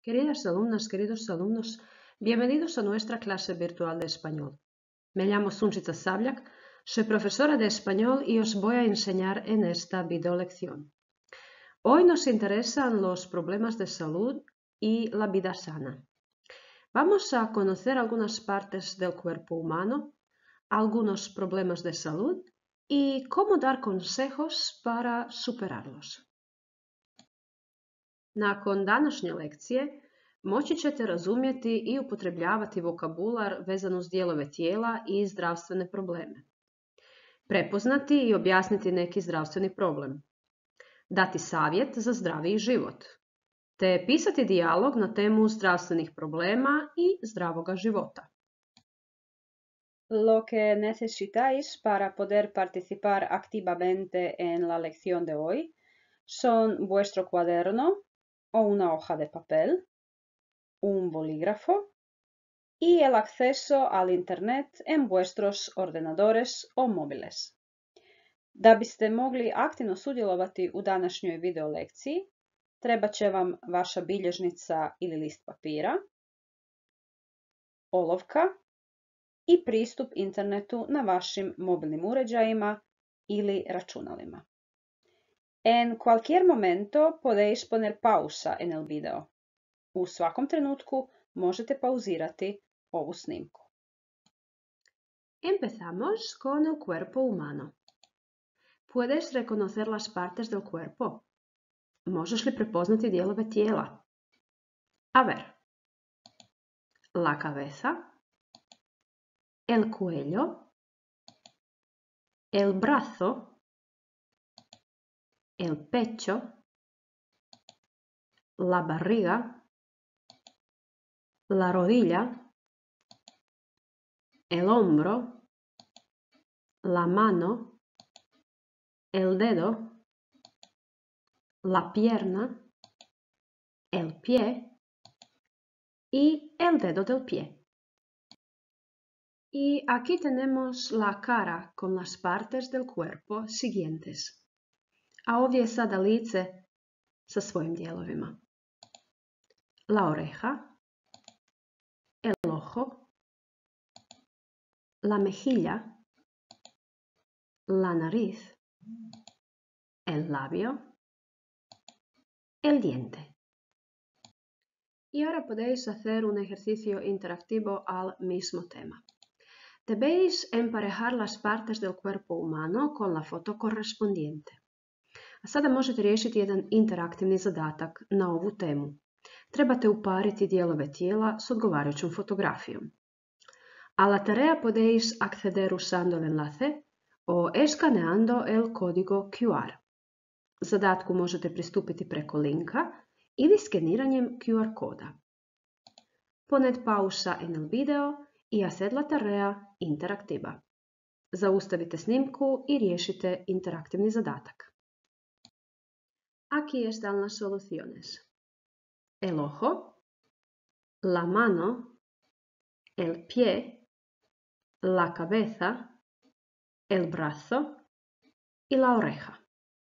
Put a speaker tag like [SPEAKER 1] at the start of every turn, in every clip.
[SPEAKER 1] Queridas alumnas, queridos alumnos, bienvenidos a nuestra clase virtual de español. Me llamo Sunčica Savljak, soy profesora de español y os voy a enseñar en esta videolección. Hoy nos interesan los problemas de salud y la vida sana. Vamos a conocer algunas partes del cuerpo humano, algunos problemas de salud y cómo dar consejos para superarlos. Nakon današnje lekcije moći ćete razumjeti i upotrebljavati vokabular vezan uz dijelove tijela i zdravstvene probleme. Prepoznati i objasniti neki zdravstveni problem. Dati savjet za zdraviji život. Te pisati dijalog na temu zdravstvenih problema i zdravoga života.
[SPEAKER 2] Lo que necesitáis para poder participar activamente en la lección de hoy son vuestro cuaderno o una hoja de papel, un bolígrafo y el acceso al Internet en vuestros ordenadores o móviles. Da biste mogli aktivno sudjelovati u današnjoj video lekciji, trebat će vam vaša bilježnica ili list papira, olovka i pristup internetu na vašim mobilnim uređajima ili računalima. En cualquier momento podéis poner pausa en el video. U svakom trenutku možete pauzirati ovu snimku.
[SPEAKER 1] Empezamos con el cuerpo humano. ¿Puedes reconocer las partes del cuerpo? Možeš li prepoznati dijelove tijela? A ver. La cabeza, el cuello, el brazo, el pecho, la barriga, la rodilla, el hombro, la mano, el dedo, la pierna, el pie y el dedo del pie. Y aquí tenemos la cara con las partes del cuerpo siguientes. A ovdje je sada lice sa svojim dijelovima. La oreja, el ojo, la mejilla, la nariz, el labio, el diente. Y ahora podéis hacer un ejercicio interactivo al mismo tema. Debéis emparejar las partes del cuerpo humano con la foto correspondiente. A sada možete riješiti jedan interaktivni zadatak na ovu temu. Trebate upariti dijelove tijela s odgovarajućom fotografijom. A la tarea podéis acceder usando el enlace o escaneando el código QR. Zadatku možete pristupiti preko linka ili skeniranjem QR koda. Poned pausa en el video y haced la tarea interaktiva. Zaustavite snimku i riješite interaktivni zadatak. Aquí están las soluciones. El ojo, la mano, el pie, la cabeza, el brazo y la oreja.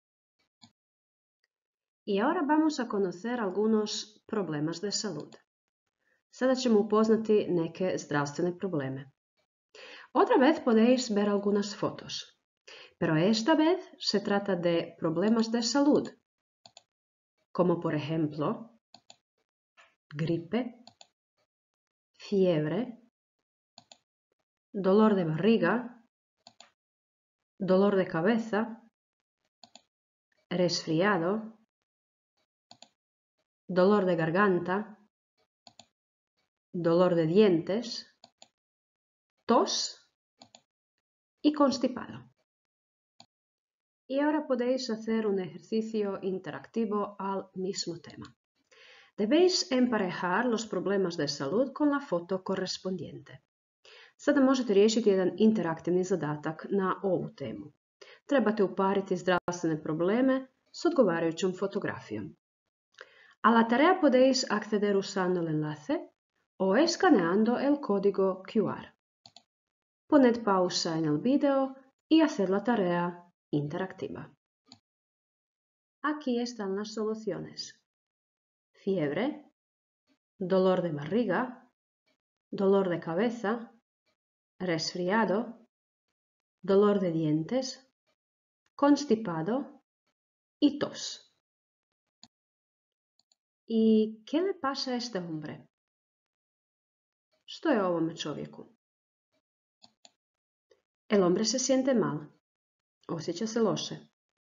[SPEAKER 1] Y ahora vamos a conocer algunos problemas de salud. Sada ćemo upoznati neke zdravstvene probleme. Otra vez podéis ver algunas fotos, pero esta vez se trata de problemas de salud, como por ejemplo gripe, fiebre, dolor de barriga, dolor de cabeza, resfriado, dolor de garganta, dolor de dientes, tos y constipado. Y ahora podéis hacer un ejercicio interactivo al mismo tema. Debéis emparejar los problemas de salud con la foto correspondiente. Sada možete riješiti jedan interaktivni zadatak na ovu temu. Trebate upariti zdravstvene probleme s odgovarajućom fotografijom. A la tarea podéis acceder usando el enlace o escaneando el código QR. Poned pausa en el video y haced la tarea interactiva. Aquí están las soluciones. Fiebre, dolor de barriga, dolor de cabeza, resfriado, dolor de dientes, constipado y tos. I kje le pasa este hombre? Što je ovome čovjeku? El hombre se siente mal. Osjeća se loše.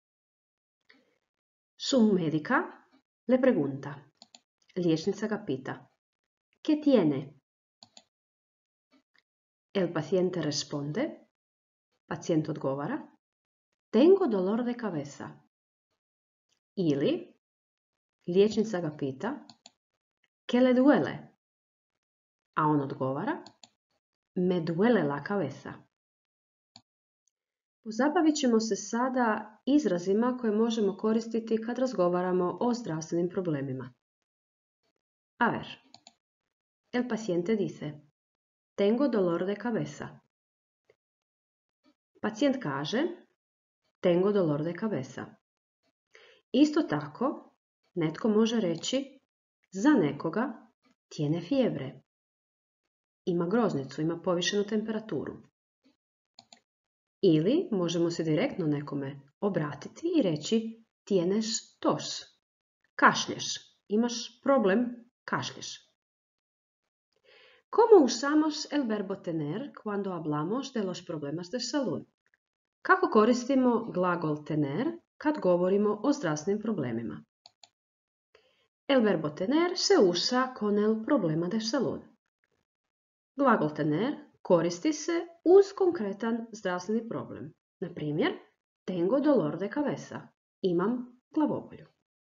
[SPEAKER 1] Su médica le pregunta. Liječnica ga pita. ¿Qué tiene? El paciente responde. Pacijent odgovara. Tengo dolor de cabeza. Ili liječnica ga pita. ¿Qué le duele? A on odgovara. Me duele la cabeza. Pozabavit ćemo se sada izrazima koje možemo koristiti kad razgovaramo o zdravstvenim problemima. A ver, el paciente dice, tengo dolor de cabeza. Pacijent kaže, tengo dolor de cabeza. Isto tako, netko može reći, za nekoga tiene fiebre. Ima groznicu, ima povišenu temperaturu. Ili možemo se direktno nekome obratiti i reći tienes tos. Kašlješ. Imaš problem, kašlješ. ¿Cómo usamos el verbo tener cuando hablamos de los problemas de salud? Kako koristimo glagol tener kad govorimo o zdravstvenim problemima? El verbo tener se usa con el problema de salud. Glagol tener koristi se uz konkretan zdravstveni problem. Na primjer, tengo dolor de cabeza. Imam glavobolju.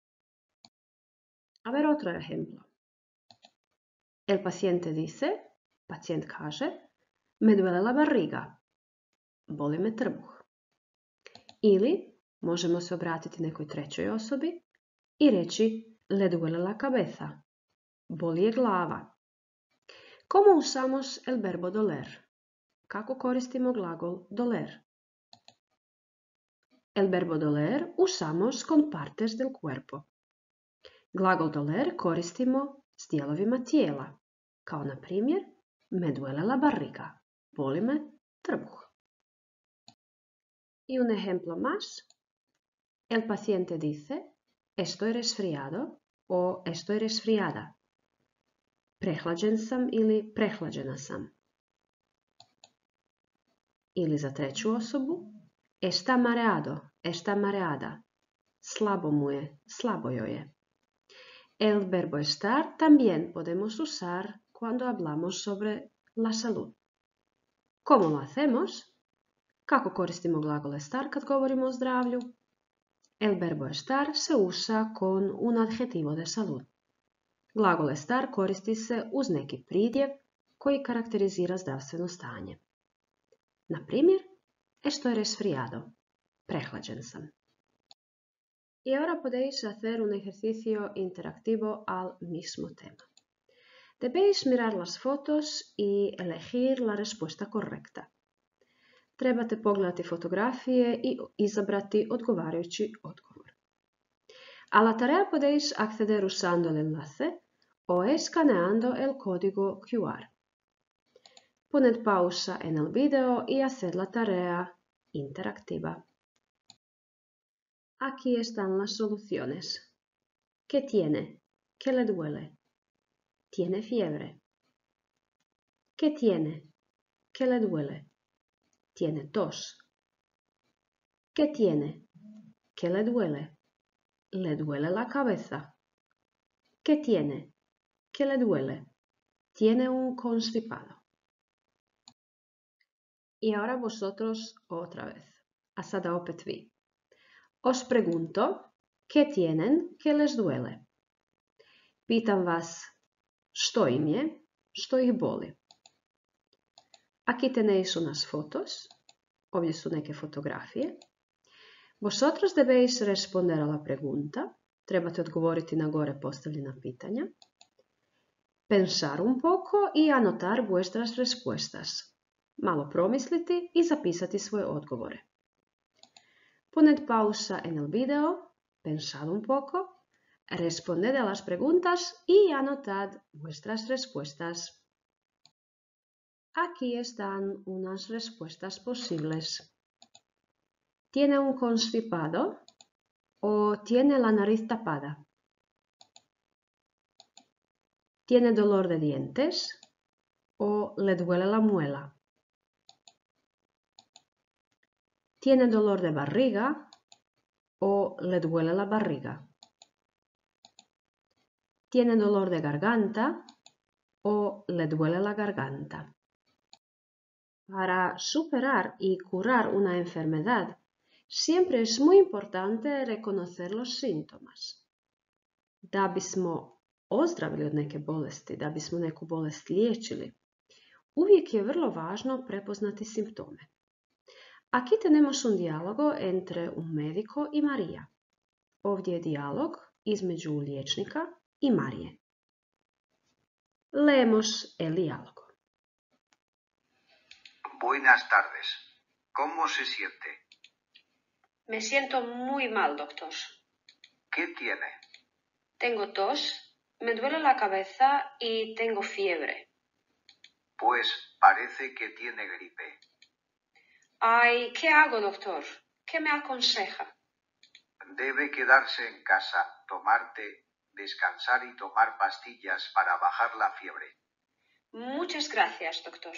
[SPEAKER 1] A ver otro ejemplo. El paciente dice, pacijent kaže, me duele la barriga. Boli me trbuh. Ili možemo se obratiti nekoj trećoj osobi i reći le duele la cabeza. Boli je glava. ¿Cómo usamos el verbo doler? Kako koristimo glagol doler? El verbo doler usamos con partes del cuerpo. Glagol doler koristimo s dijelovima tijela, kao na primjer me duele la barriga, boli me trbuh. Y un ejemplo más. El paciente dice estoy resfriado o estoy resfriada. Prehlađen sam ili prehlađena sam. Ili za treću osobu, está mareado, está mareada. Slabo mu je, slabo joj je. El verbo estar también podemos usar cuando hablamos sobre la salud. ¿Cómo lo hacemos? Kako koristimo glagol estar kad govorimo o zdravlju? El verbo estar se usa con un adjetivo de salud. Glagol estar koristi se uz neki pridjev koji karakterizira zdravstveno stanje. Na primjer, estoy resfriado. Prehlađen sam. Y ahora podéis hacer un ejercicio interactivo al mismo tema. Debéis mirar las fotos y elegir la respuesta correcta. Trebate pogledati fotografije i izabrati odgovarajući odgovor. A la tarea podéis acceder usando el enlace o escaneando el código QR. Poned pausa en el video y haced la tarea interactiva. Aquí están las soluciones. ¿Qué tiene? ¿Qué le duele? Tiene fiebre. ¿Qué tiene? ¿Qué le duele? Tiene tos. ¿Qué tiene? ¿Qué le duele? Le duele la cabeza. ¿Qué tiene? ¿Qué le duele? Tiene un constipado. Y ahora vosotros otra vez. A sada opet vi. Os pregunto, ¿qué tienen que les duele? Pitam vas, što im je, što ih boli. Aquí tenéis unas fotos. Ovdje su neke fotografije. Vosotros debéis responder a la pregunta. Trebate odgovoriti na gore postavljena pitanja. Pensar un poco y anotar vuestras respuestas. Malo promisliti i zapisati svoje odgovore. Poned pausa en el video, pensad un poco, Responded a las preguntas y anotad vuestras respuestas. Aquí están unas respuestas posibles. ¿Tiene un constipado o tiene la nariz tapada? ¿Tiene dolor de dientes o le duele la muela? ¿Tiene dolor de barriga o le duele la barriga? ¿Tiene dolor de garganta o le duele la garganta? Para superar y curar una enfermedad, siempre es muy importante reconocer los síntomas. Da bismo ozdravili od neke bolesti, da bismo neku bolest liječili, uvijek je vrlo važno prepoznati simptome. Aquí tenemos un diálogo entre un médico y María. Ovdje je dijalog između liječnika i Marije. Leemos el diálogo.
[SPEAKER 3] Buenas tardes. ¿Cómo se siente?
[SPEAKER 4] Me siento muy mal, doctor.
[SPEAKER 3] ¿Qué tiene?
[SPEAKER 4] Tengo tos, me duele la cabeza y tengo fiebre.
[SPEAKER 3] Pues parece que tiene gripe.
[SPEAKER 4] Ay, ¿qué hago, doctor? ¿Qué me aconseja?
[SPEAKER 3] Debe quedarse en casa, tomar té, descansar y tomar pastillas para bajar la fiebre.
[SPEAKER 4] Muchas gracias, doctor.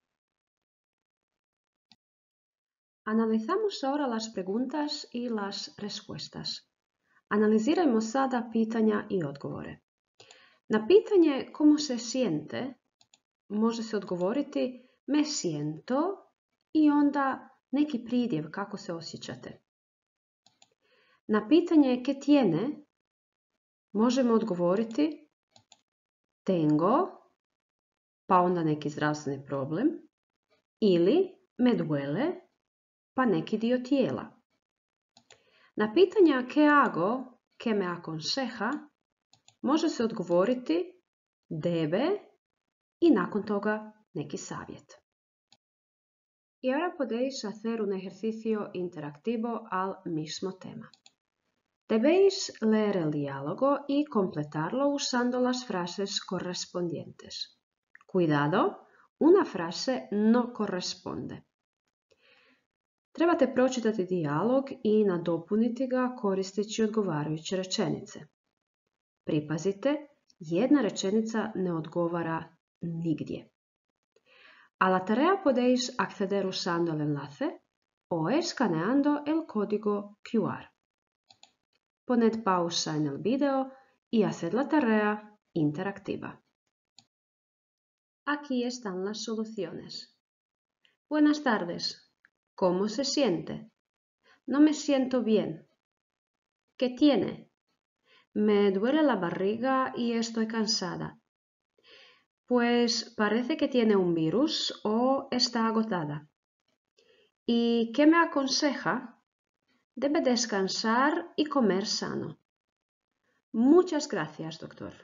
[SPEAKER 1] Analizamos ahora las preguntas y las respuestas. Analizirajmo sada pitanja i odgovore. Na pitanje ¿cómo se siente? Može se odgovoriti me siento i onda neki pridjev kako se osjećate. Na pitanje ¿qué tiene? Možemo odgovoriti tengo, pa onda neki zdravstveni problem, ili me duele, pa neki dio tijela. Na pitanja ¿qué hago? ¿Qué me aconseja? Može se odgovoriti debe i nakon toga neki savjet. Y ahora podéis hacer un ejercicio interactivo al mismo tema. Debéis leer el diálogo y completarlo usando las frases correspondientes. Cuidado, una frase no corresponde. Trebate pročitati dijalog i nadopuniti ga koristeći odgovarajuće rečenice. Pripazite, jedna rečenica ne odgovara nigdje. A la tarea podéis acceder usando el enlace o escaneando el código QR. Poned pausa en el video y haced la tarea interactiva. Aquí están las soluciones. Buenas tardes. ¿Cómo se siente? No me siento bien. ¿Qué tiene? Me duele la barriga y estoy cansada. Pues parece que tiene un virus o está agotada. ¿Y qué me aconseja? Debe descansar y comer sano. Muchas gracias, doctor.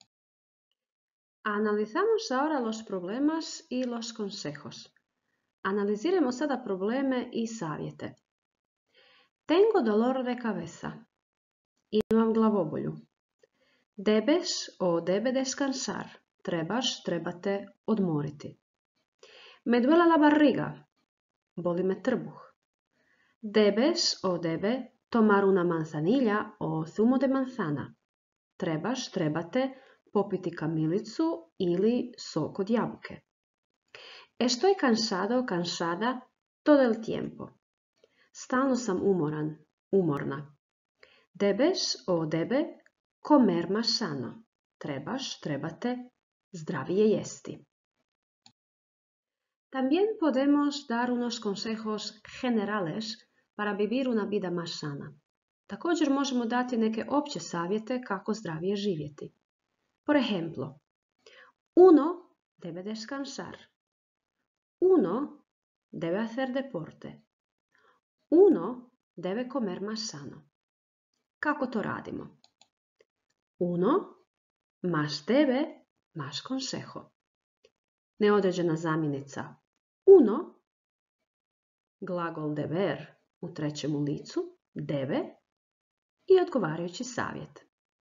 [SPEAKER 1] Analizamos ahora los problemas y los consejos. Analiziremo sada probleme i savjete. Tengo dolor de cabeza. Imam glavobolju. Debes o debe descansar. Trebaš, trebate odmoriti. Me duele la barriga. Boli me trbuh. Debes o debe tomar una manzanilla o zumo de manzana. Trebaš, trebate popiti kamilicu ili sok od jabuke. Estoy cansado, cansada todo el tiempo. Stalno sam umoran, umorna. Debes o debe comer más sano. Trebaš, trebate zdravije jesti. También podemos dar unos consejos generales para vivir una vida más sana. Također možemo dati neke opće savjete kako zdravije živjeti. Por ejemplo, uno debe descansar. Uno debe hacer deporte. Uno debe comer más sano. Kako to radimo? Uno más debe, más consejo. Neodređena zamjenica uno, glagol deber u trećem licu, debe i odgovarajući savjet.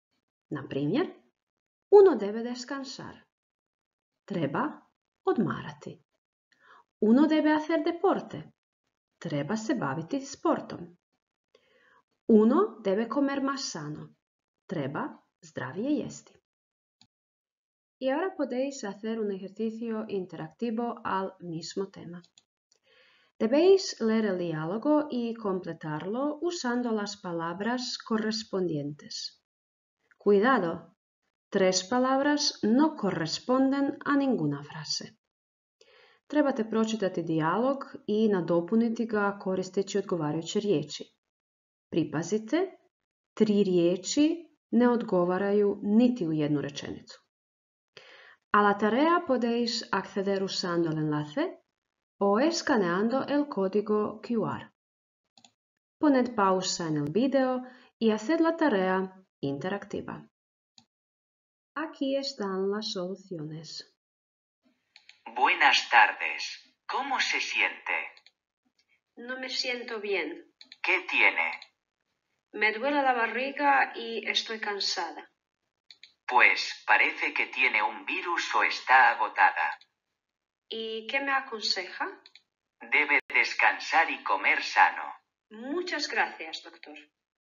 [SPEAKER 1] Na primjer, uno debe descansar. Treba odmarati. Uno debe hacer deporte. Treba se baviti sportom. Uno debe comer más sano. Treba zdravije jesti. Y ahora podéis hacer un ejercicio interactivo al mismo tema. Debéis leer el diálogo y completarlo usando las palabras correspondientes. Cuidado, 3 palabras no corresponden a ninguna frase. Trebate pročitati dijalog i nadopuniti ga koristeći odgovarajuće riječi. Pripazite, 3 riječi ne odgovaraju niti u jednu rečenicu. A la tarea podéis acceder usando el enlace o escaneando el código QR. Poned pausa en el video y haced la tarea interactiva. Aquí están las soluciones.
[SPEAKER 5] Buenas tardes. ¿Cómo se siente?
[SPEAKER 4] No me siento bien.
[SPEAKER 5] ¿Qué tiene?
[SPEAKER 4] Me duele la barriga y estoy cansada.
[SPEAKER 5] Pues parece que tiene un virus o está agotada.
[SPEAKER 4] ¿Y qué me aconseja?
[SPEAKER 5] Debe descansar y comer sano.
[SPEAKER 4] Muchas gracias, doctor.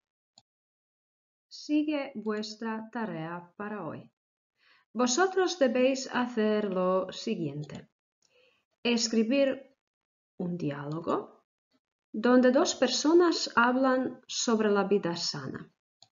[SPEAKER 1] Sigue vuestra tarea para hoy. Vosotros debéis hacer lo siguiente. Escribir un diálogo donde 2 personas hablan sobre la vida sana.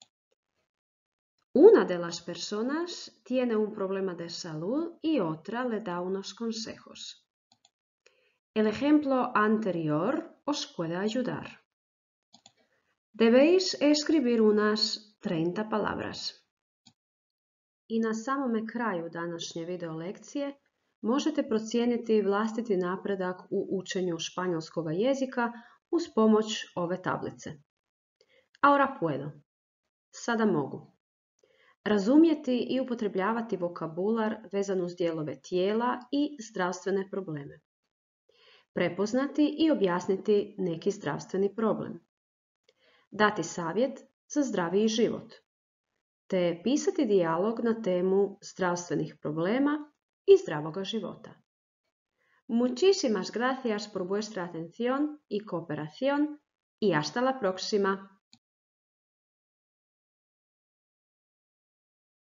[SPEAKER 1] Una de las personas tiene un problema de salud y otra le da unos consejos. El ejemplo anterior os puede ayudar. Debéis escribir unas 30 palabras. I na samome kraju današnje video lekcije možete procijeniti vlastiti napredak u učenju španjolskog jezika uz pomoć ove tablice. Ahora puedo. Sada mogu. Razumjeti i upotrebljavati vokabular vezan uz dijelove tijela i zdravstvene probleme. Prepoznati i objasniti neki zdravstveni problem. Dati savjet za zdraviji život. Te pisati dijalog na temu zdravstvenih problema y zdravoga života. Muchísimas gracias por vuestra atención y cooperación y hasta la próxima.